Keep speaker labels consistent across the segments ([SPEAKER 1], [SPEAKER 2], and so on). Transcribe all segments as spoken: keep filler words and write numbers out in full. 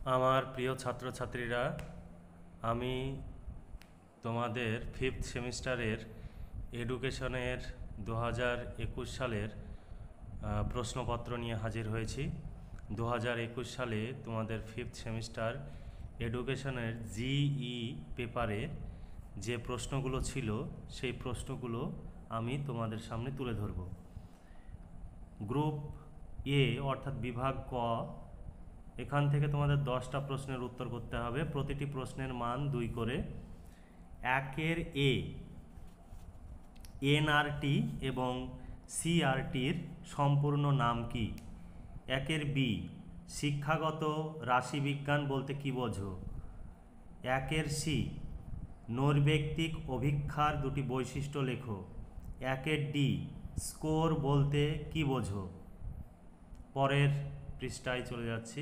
[SPEAKER 1] আমার প্রিয় ছাত্রছাত্রীরা, আমি তোমাদের ফিফথ সেমিস্টারের এডুকেশনের দু হাজার একুশ সালের প্রশ্নপত্র নিয়ে হাজির হয়েছি। দু হাজার একুশ সালে তোমাদের ফিফথ সেমিস্টার এডুকেশনের জিই পেপারে যে প্রশ্নগুলো ছিল সেই প্রশ্নগুলো আমি তোমাদের সামনে তুলে ধরব। গ্রুপ এ অর্থাৎ বিভাগ ক, এখান থেকে তোমাদের দশটা প্রশ্নের উত্তর করতে হবে। প্রতিটি প্রশ্নের মান দুই করে। একের এ এনআরটি এবং সিআরটির সম্পূর্ণ নাম কি? একের বি শিক্ষাগত রাশিবিজ্ঞান বলতে কি বোঝো? একের সি নৈর্ব্যক্তিক অভিক্ষার দুটি বৈশিষ্ট্য লেখো। একের ডি স্কোর বলতে কি বোঝো? পরের পৃষ্ঠায় চলে যাচ্ছি।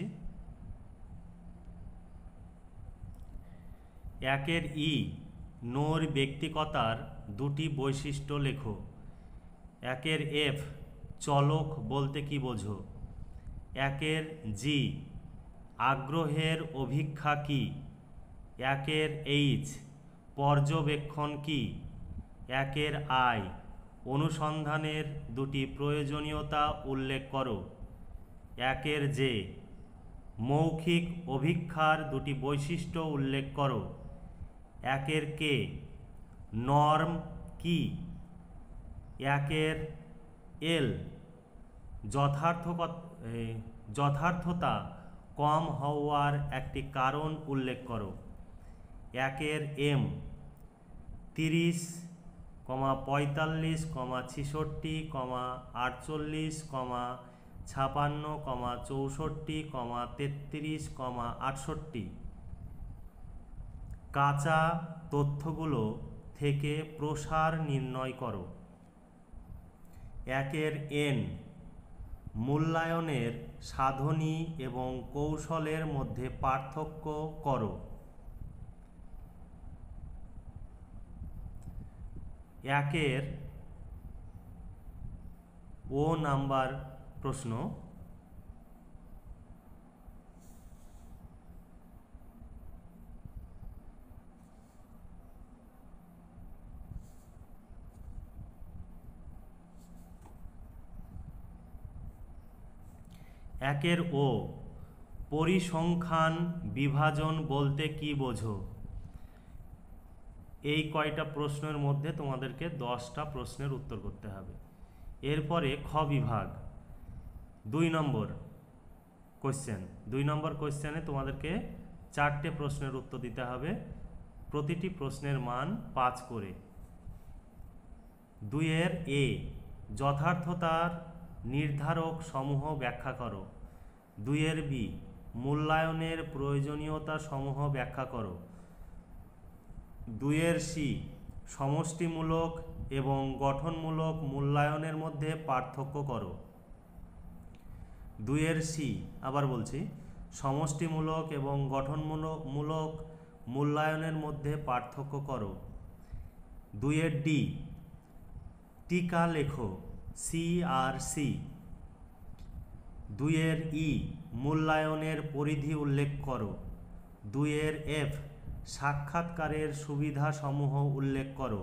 [SPEAKER 1] একের ই নৈর্ব্যক্তিকতার দুটি বৈশিষ্ট্য লেখো। একের এফ চলক বলতে কি বোঝো? একের জি আগ্রহের অভিক্ষা কি? একের এইচ পর্যবেক্ষণ কি? একের আই অনুসন্ধানের দুটি প্রয়োজনীয়তা উল্লেখ করো। একের জে মৌখিক অভিক্ষার দুটি বৈশিষ্ট্য উল্লেখ করো। একের কে নর্ম কি? একের এল যথার্থ যথার্থতা কম হওয়ার একটি কারণ উল্লেখ করো। একের এম তিরিশ কমা পঁয়তাল্লিশ কমা ছিষট্টি কমা আটচল্লিশ কমা ছাপান্ন কমা চৌষট্টি কমা তেত্রিশ কমা আটষট্টি কাঁচা তথ্যগুলো থেকে প্রসার নির্ণয় করো। একের এন মূল্যায়নের সাধনী এবং কৌশলের মধ্যে পার্থক্য করো। একের ও নাম্বার প্রশ্ন, একের ও পরিসংখ্যান বিভাজন বলতে কি বোঝো? এই কয়টা প্রশ্নের মধ্যে তোমাদেরকে দশটা প্রশ্নের উত্তর করতে হবে। এরপরে খ বিভাগ দুই নম্বর কোশ্চেন দুই নম্বর কোশ্চেনে তোমাদেরকে চারটে প্রশ্নের উত্তর দিতে হবে। প্রতিটি প্রশ্নের মান পাঁচ করে। দুইয়ের এ যথার্থতার নির্ধারক সমূহ ব্যাখ্যা করো। দুইয়ের বি মূল্যায়নের প্রয়োজনীয়তা সমূহ ব্যাখ্যা করো। দুইয়ের সি সমষ্টিমূলক এবং গঠনমূলক মূল্যায়নের মধ্যে পার্থক্য করো। দুইয়ের সি আবার বলছি, সমষ্টিমূলক এবং গঠনমূলক মূল্যায়নের মধ্যে পার্থক্য করো। দুইয়ের ডি টিকা লেখো সি আর সি। দুইয়ের ই মূল্যায়নের পরিধি উল্লেখ করো। দুইয়ের এফ সাক্ষাৎকারের সুবিধাসমূহ উল্লেখ করো।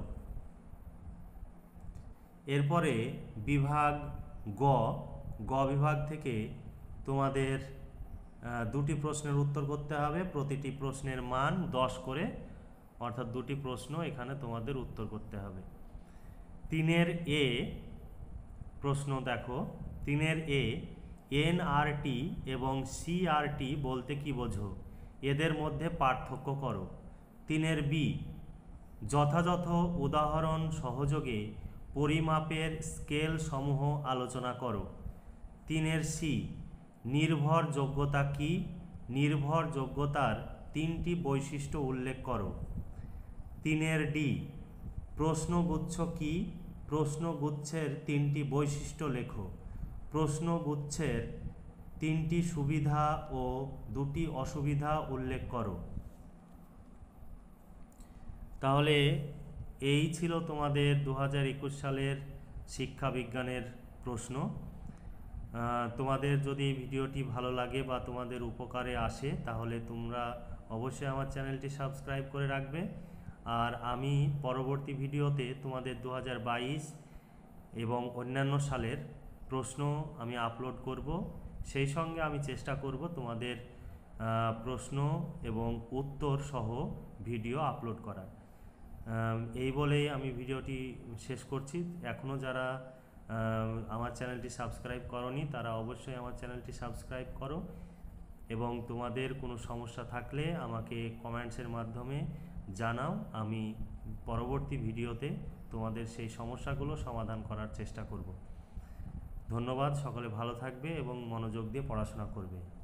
[SPEAKER 1] এরপরে বিভাগ গ গ বিভাগ থেকে তোমাদের দুটি প্রশ্নের উত্তর করতে হবে। প্রতিটি প্রশ্নের মান দশ করে, অর্থাৎ দুটি প্রশ্ন এখানে তোমাদের উত্তর করতে হবে। তিনের এ প্রশ্ন দেখো। তিনের এ এনআরটি এবং সিআরটি বলতে কি বোঝো? এদের মধ্যে পার্থক্য করো। তিনের বি যথাযথ উদাহরণ সহযোগে পরিমাপের স্কেল সমূহ আলোচনা করো। তিনের সি নির্ভরযোগ্যতা কি? নির্ভরযোগ্যতার তিনটি বৈশিষ্ট্য উল্লেখ করো। তিনের ডি প্রশ্নগুচ্ছ কি? প্রশ্নগুচ্ছের তিনটি বৈশিষ্ট্য লেখো। প্রশ্নগুচ্ছের তিনটি সুবিধা ও দুটি অসুবিধা উল্লেখ করো। তাহলে এই ছিল তোমাদের দু হাজার একুশ সালের শিক্ষা বিজ্ঞানের প্রশ্ন। তোমাদের যদি এই ভিডিওটি ভালো লাগে বা তোমাদের উপকারে আসে তাহলে তোমরা অবশ্যই আমার চ্যানেলটি সাবস্ক্রাইব করে রাখবে। আর আমি পরবর্তী ভিডিওতে তোমাদের দু হাজার বাইশ এবং অন্যান্য সালের প্রশ্ন আমি আপলোড করব। সেই সঙ্গে আমি চেষ্টা করব তোমাদের প্রশ্ন এবং উত্তর সহ ভিডিও আপলোড করার। এই বলেই আমি ভিডিওটি শেষ করছি। এখনও যারা আমার চ্যানেলটি সাবস্ক্রাইব করোনি তারা অবশ্যই আমার চ্যানেলটি সাবস্ক্রাইব করো এবং তোমাদের কোনো সমস্যা থাকলে আমাকে কমেন্টসের মাধ্যমে জানাও। আমি পরবর্তী ভিডিওতে তোমাদের সেই সমস্যাগুলো সমাধান করার চেষ্টা করব। ধন্যবাদ। সকলে ভালো থাকবে এবং মনোযোগ দিয়ে পড়াশোনা করবে।